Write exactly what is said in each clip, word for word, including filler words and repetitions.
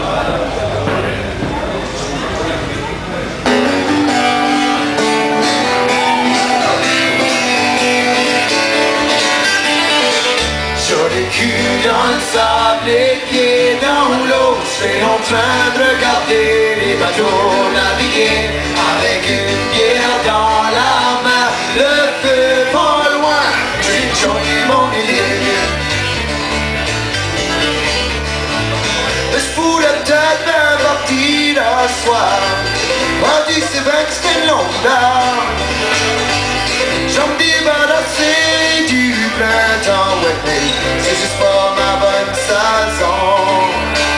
Dans le sable, les pieds dans l'eau, je suis en train de regarder les bateaux naviguer avec une bière dans la main, le feu pas loin, j'ai joigné mon idée. Je pourrais peut-être bien partir un soir, on dit c'est vrai que c'était une longue heure. J'en me débarrasser du printemps, ouais, mais c'est juste pas ma bonne saison.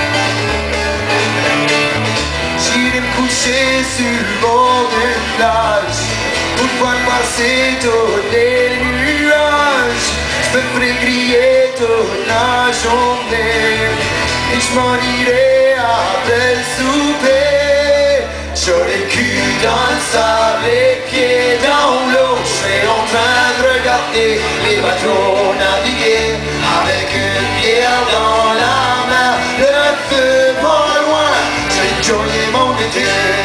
J'irai me coucher sur le bord d'une plage pour pouvoir passer toutes les nuages. Je me ferai griller toute la journée et je m'en irai après le souper. J'aurai le cul dans le sable, les pieds dans l'eau, je serai en train de regarder les bateaux naviguer avec une bière dans la main, le feu pas loin, j'ai joigné mon été.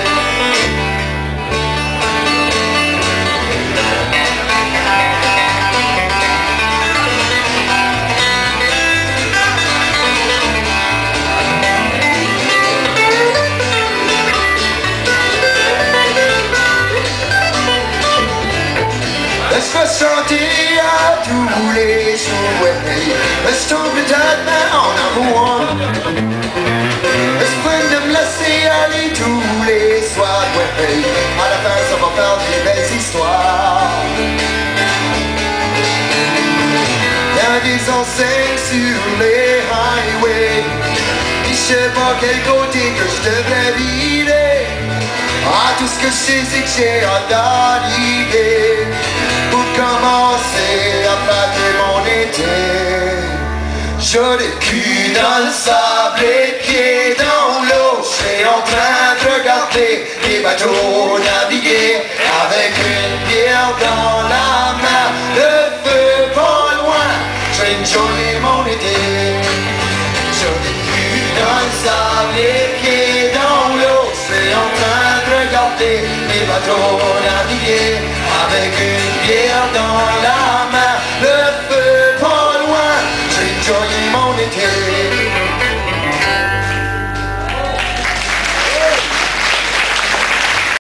Je vais chanter à tous les jours, ouais, je tombe peut-être en amour. Je peux de me laisser aller tous les soirs, ouais, à la fin ça va faire des belles histoires. Y'a des enseignes sur les highways, et je sais pas quel côté que je devrais virer. Ah, tout ce que je sais c'est que j'ai hâte d'arriver pour commencer à fêter mon été. J'ai le cul dans le sable, les pieds dans l'eau, je suis en train de regarder les bateaux naviguer avec une bière dans la main, le feu pas loin, j'ai une journée mon été. J'ai le cul dans le sable, les pieds dans l'eau, je suis en train de regarder les bateaux naviguer avec une bière dans la